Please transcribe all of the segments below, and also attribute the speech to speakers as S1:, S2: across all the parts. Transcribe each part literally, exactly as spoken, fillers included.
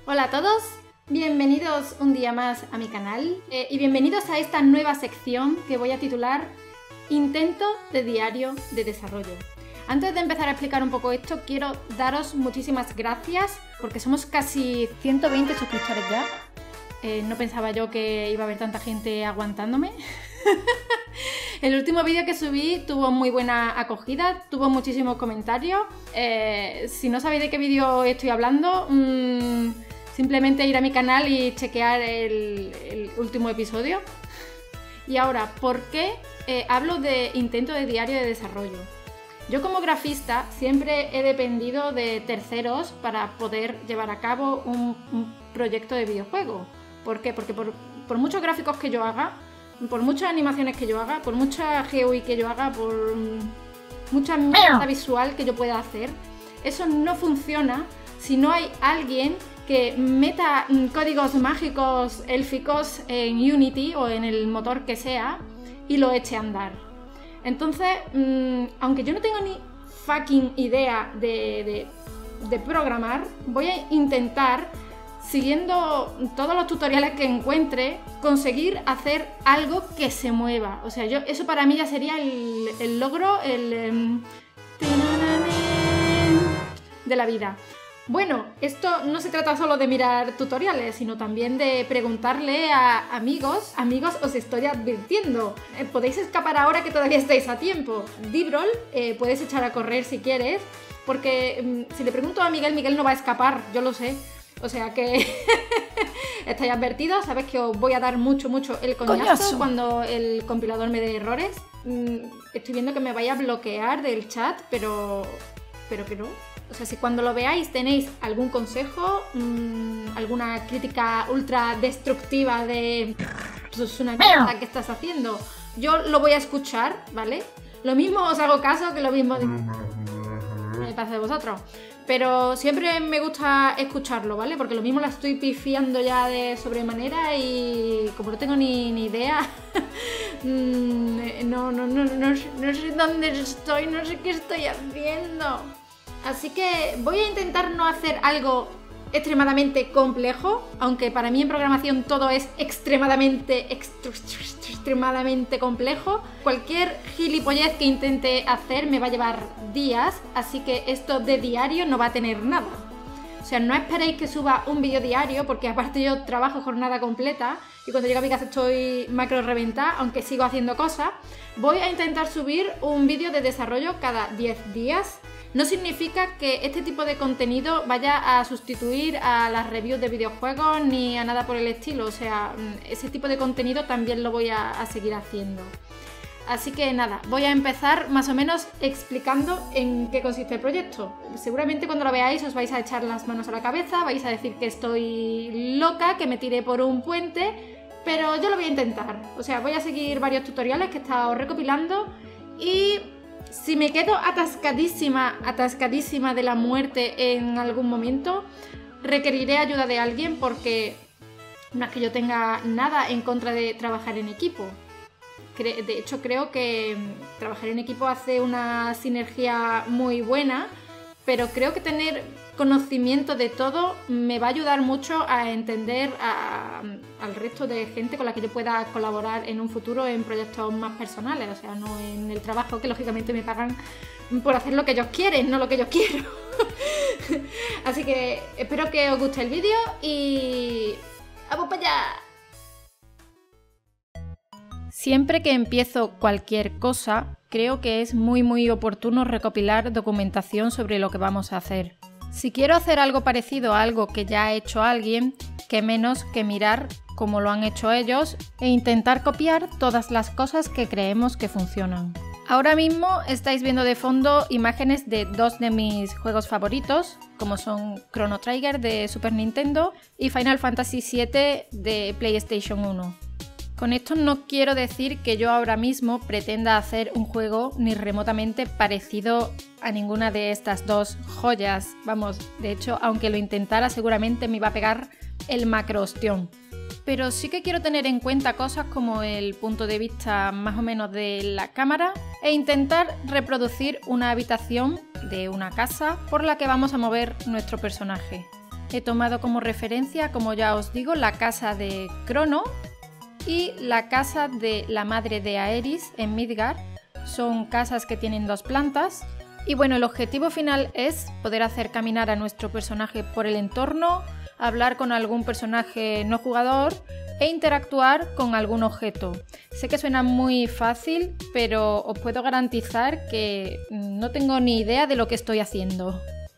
S1: Hola a todos, bienvenidos un día más a mi canal eh, y bienvenidos a esta nueva sección que voy a titular Intento de diario de desarrollo. Antes de empezar a explicar un poco esto, quiero daros muchísimas gracias porque somos casi ciento veinte suscriptores ya. Eh, no pensaba yo que iba a haber tanta gente aguantándome. El último vídeo que subí tuvo muy buena acogida, tuvo muchísimos comentarios. Eh, si no sabéis de qué vídeo estoy hablando, mmm, simplemente ir a mi canal y chequear el, el último episodio. Y ahora, ¿por qué eh, hablo de intento de diario de desarrollo? Yo como grafista siempre he dependido de terceros para poder llevar a cabo un, un proyecto de videojuego. ¿Por qué? Porque por, por muchos gráficos que yo haga, por muchas animaciones que yo haga, por mucha G U I que yo haga, por mucha mierda visual que yo pueda hacer, eso no funciona si no hay alguien que meta códigos mágicos élficos en Unity o en el motor que sea y lo eche a andar. Entonces, mmm, aunque yo no tengo ni fucking idea de, de, de programar, voy a intentar, siguiendo todos los tutoriales que encuentre, conseguir hacer algo que se mueva. O sea, yo eso para mí ya sería el, el logro el, um, de la vida. Bueno, esto no se trata solo de mirar tutoriales, sino también de preguntarle a amigos. Amigos, os estoy advirtiendo. Eh, podéis escapar ahora que todavía estáis a tiempo. Dibrol, eh, puedes echar a correr si quieres, porque mm, si le pregunto a Miguel, Miguel no va a escapar, yo lo sé. O sea que estáis advertidos, sabes que os voy a dar mucho, mucho el coñazo, coñazo cuando el compilador me dé errores. Mm, estoy viendo que me vaya a bloquear del chat, pero, pero que no. O sea, si cuando lo veáis tenéis algún consejo, mmm, alguna crítica ultra destructiva de pues es una mierda que estás haciendo, yo lo voy a escuchar, ¿vale? Lo mismo os hago caso que lo mismo de... me pasa de vosotros. Pero siempre me gusta escucharlo, ¿vale? Porque lo mismo la estoy pifiando ya de sobremanera y como no tengo ni, ni idea, no, no, no, no, no sé dónde estoy, no sé qué estoy haciendo. Así que voy a intentar no hacer algo extremadamente complejo, aunque para mí en programación todo es extremadamente, extremadamente complejo. Cualquier gilipollez que intente hacer me va a llevar días, así que esto de diario no va a tener nada. O sea, no esperéis que suba un vídeo diario, porque aparte yo trabajo jornada completa y cuando llego a mi casa estoy macro reventada, aunque sigo haciendo cosas. Voy a intentar subir un vídeo de desarrollo cada diez días. No significa que este tipo de contenido vaya a sustituir a las reviews de videojuegos ni a nada por el estilo. O sea, ese tipo de contenido también lo voy a, a seguir haciendo. Así que nada, voy a empezar más o menos explicando en qué consiste el proyecto. Seguramente cuando lo veáis os vais a echar las manos a la cabeza, vais a decir que estoy loca, que me tiré por un puente, pero yo lo voy a intentar. O sea, voy a seguir varios tutoriales que he estado recopilando y... si me quedo atascadísima, atascadísima de la muerte en algún momento, requeriré ayuda de alguien porque no es que yo tenga nada en contra de trabajar en equipo. De hecho, creo que trabajar en equipo hace una sinergia muy buena, pero creo que tener conocimiento de todo me va a ayudar mucho a entender a, al resto de gente con la que yo pueda colaborar en un futuro en proyectos más personales, o sea, no en el trabajo, que lógicamente me pagan por hacer lo que ellos quieren, no lo que yo quiero. Así que espero que os guste el vídeo y... ¡vamos para allá! Siempre que empiezo cualquier cosa, creo que es muy muy oportuno recopilar documentación sobre lo que vamos a hacer. Si quiero hacer algo parecido a algo que ya ha hecho alguien, qué menos que mirar cómo lo han hecho ellos e intentar copiar todas las cosas que creemos que funcionan. Ahora mismo estáis viendo de fondo imágenes de dos de mis juegos favoritos, como son Chrono Trigger de Super Nintendo y Final Fantasy siete de PlayStation uno. Con esto no quiero decir que yo ahora mismo pretenda hacer un juego ni remotamente parecido a ninguna de estas dos joyas. Vamos, de hecho, aunque lo intentara seguramente me iba a pegar el macro ostión. Pero sí que quiero tener en cuenta cosas como el punto de vista más o menos de la cámara e intentar reproducir una habitación de una casa por la que vamos a mover nuestro personaje. He tomado como referencia, como ya os digo, la casa de Crono y la casa de la madre de Aerys en Midgard. Son casas que tienen dos plantas. Y bueno, el objetivo final es poder hacer caminar a nuestro personaje por el entorno, hablar con algún personaje no jugador e interactuar con algún objeto. Sé que suena muy fácil, pero os puedo garantizar que no tengo ni idea de lo que estoy haciendo.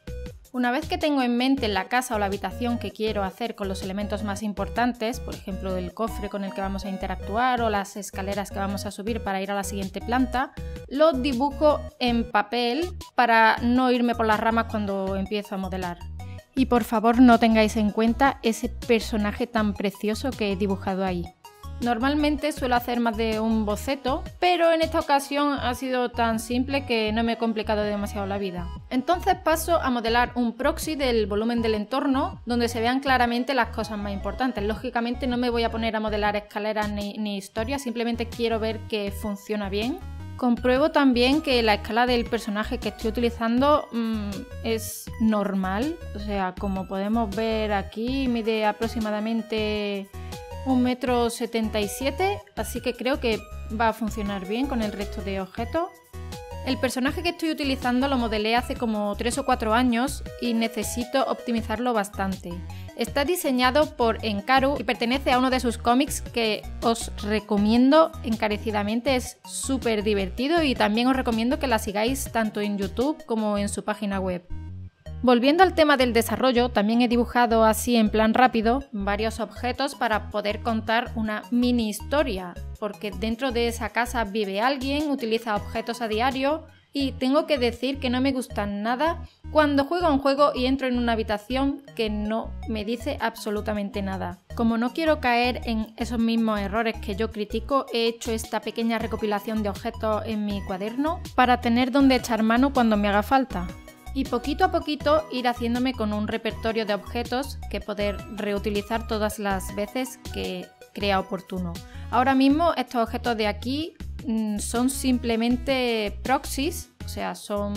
S1: Una vez que tengo en mente la casa o la habitación que quiero hacer con los elementos más importantes, por ejemplo el cofre con el que vamos a interactuar o las escaleras que vamos a subir para ir a la siguiente planta, lo dibujo en papel para no irme por las ramas cuando empiezo a modelar. Y por favor no tengáis en cuenta ese personaje tan precioso que he dibujado ahí. Normalmente suelo hacer más de un boceto, pero en esta ocasión ha sido tan simple que no me he complicado demasiado la vida. Entonces paso a modelar un proxy del volumen del entorno donde se vean claramente las cosas más importantes. Lógicamente no me voy a poner a modelar escaleras ni, ni historias, simplemente quiero ver que funciona bien. Compruebo también que la escala del personaje que estoy utilizando mmm, es normal, o sea, como podemos ver aquí mide aproximadamente un metro setenta y siete, así que creo que va a funcionar bien con el resto de objetos. El personaje que estoy utilizando lo modelé hace como tres o cuatro años y necesito optimizarlo bastante. Está diseñado por Enkaru y pertenece a uno de sus cómics que os recomiendo encarecidamente, es súper divertido y también os recomiendo que la sigáis tanto en YouTube como en su página web. Volviendo al tema del desarrollo, también he dibujado así en plan rápido varios objetos para poder contar una mini historia, porque dentro de esa casa vive alguien, utiliza objetos a diario y tengo que decir que no me gustan nada cuando juego a un juego y entro en una habitación que no me dice absolutamente nada. Como no quiero caer en esos mismos errores que yo critico, he hecho esta pequeña recopilación de objetos en mi cuaderno para tener donde echar mano cuando me haga falta. Y poquito a poquito ir haciéndome con un repertorio de objetos que poder reutilizar todas las veces que crea oportuno. Ahora mismo estos objetos de aquí mmm, son simplemente proxies, o sea, son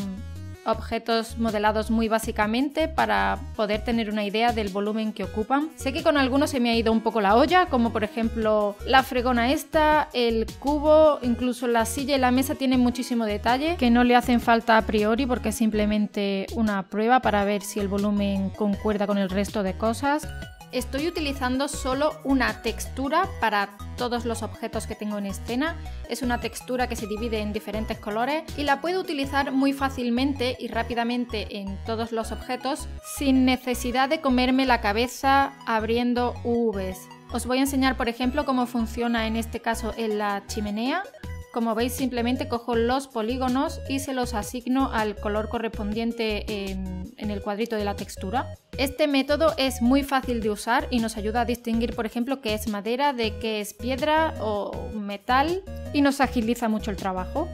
S1: objetos modelados muy básicamente para poder tener una idea del volumen que ocupan. Sé que con algunos se me ha ido un poco la olla, como por ejemplo la fregona esta, el cubo, incluso la silla y la mesa tienen muchísimo detalle que no le hacen falta a priori porque es simplemente una prueba para ver si el volumen concuerda con el resto de cosas. Estoy utilizando solo una textura para todos los objetos que tengo en escena. Es una textura que se divide en diferentes colores y la puedo utilizar muy fácilmente y rápidamente en todos los objetos sin necesidad de comerme la cabeza abriendo U Vs. Os voy a enseñar, por ejemplo, cómo funciona en este caso en la chimenea. Como veis, simplemente cojo los polígonos y se los asigno al color correspondiente en, en el cuadrito de la textura. Este método es muy fácil de usar y nos ayuda a distinguir, por ejemplo, qué es madera, de qué es piedra o metal y nos agiliza mucho el trabajo.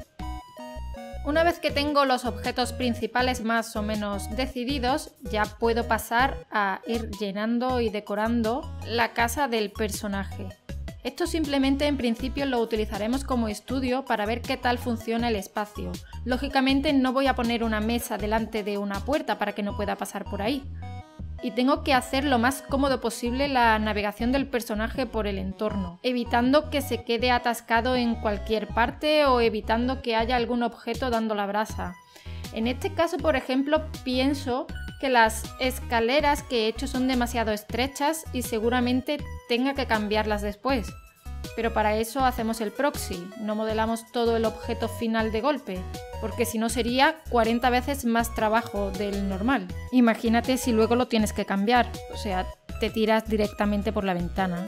S1: Una vez que tengo los objetos principales más o menos decididos, ya puedo pasar a ir llenando y decorando la casa del personaje. Esto simplemente en principio lo utilizaremos como estudio para ver qué tal funciona el espacio. Lógicamente no voy a poner una mesa delante de una puerta para que no pueda pasar por ahí. Y tengo que hacer lo más cómodo posible la navegación del personaje por el entorno, evitando que se quede atascado en cualquier parte o evitando que haya algún objeto dando la brasa. En este caso, por ejemplo, pienso que las escaleras que he hecho son demasiado estrechas y seguramente tenga que cambiarlas después. Pero para eso hacemos el proxy, no modelamos todo el objeto final de golpe, porque si no sería cuarenta veces más trabajo del normal. Imagínate si luego lo tienes que cambiar, o sea, te tiras directamente por la ventana.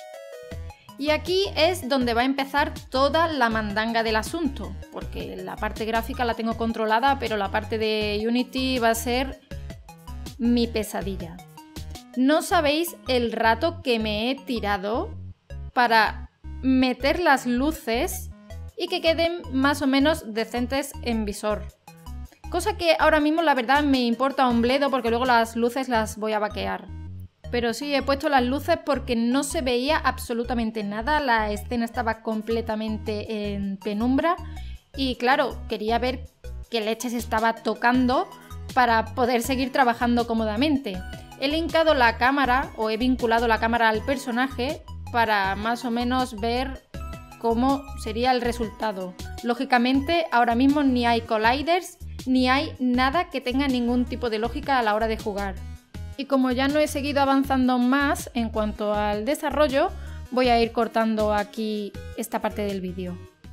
S1: Y aquí es donde va a empezar toda la mandanga del asunto, porque la parte gráfica la tengo controlada, pero la parte de Unity va a ser mi pesadilla. No sabéis el rato que me he tirado para meter las luces y que queden más o menos decentes en visor. Cosa que ahora mismo la verdad me importa un bledo porque luego las luces las voy a vaquear. Pero sí, he puesto las luces porque no se veía absolutamente nada, la escena estaba completamente en penumbra y claro, quería ver qué leche se estaba tocando para poder seguir trabajando cómodamente. he linkado la cámara o he vinculado la cámara al personaje para más o menos ver cómo sería el resultado. Lógicamente ahora mismo ni hay colliders ni hay nada que tenga ningún tipo de lógica a la hora de jugar. Y como ya no he seguido avanzando más en cuanto al desarrollo, voy a ir cortando aquí esta parte del vídeo.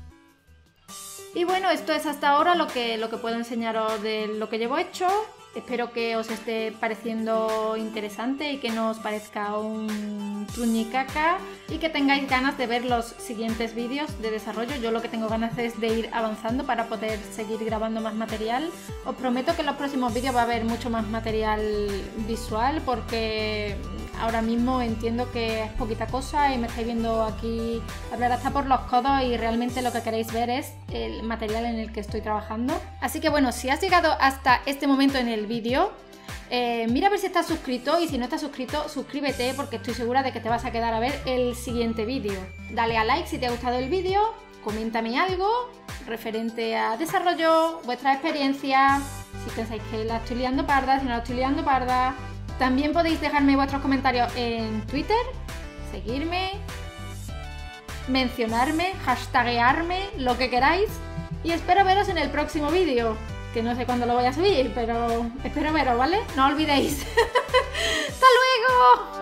S1: Y bueno, esto es hasta ahora lo que, lo que puedo enseñaros de lo que llevo hecho. Espero que os esté pareciendo interesante y que no os parezca un truñicaca y que tengáis ganas de ver los siguientes vídeos de desarrollo. Yo lo que tengo ganas es de ir avanzando para poder seguir grabando más material. Os prometo que en los próximos vídeos va a haber mucho más material visual porque ahora mismo entiendo que es poquita cosa y me estáis viendo aquí hablar hasta por los codos y realmente lo que queréis ver es el material en el que estoy trabajando. Así que bueno, si has llegado hasta este momento en el vídeo, eh, mira a ver si estás suscrito y si no estás suscrito, suscríbete porque estoy segura de que te vas a quedar a ver el siguiente vídeo. Dale a like si te ha gustado el vídeo, coméntame algo referente a desarrollo, vuestra experiencia, si pensáis que la estoy liando parda, si no la estoy liando parda. También podéis dejarme vuestros comentarios en Twitter, seguirme, mencionarme, hashtaguearme, lo que queráis. Y espero veros en el próximo vídeo, que no sé cuándo lo voy a subir, pero espero veros, ¿vale? No olvidéis. ¡Hasta luego!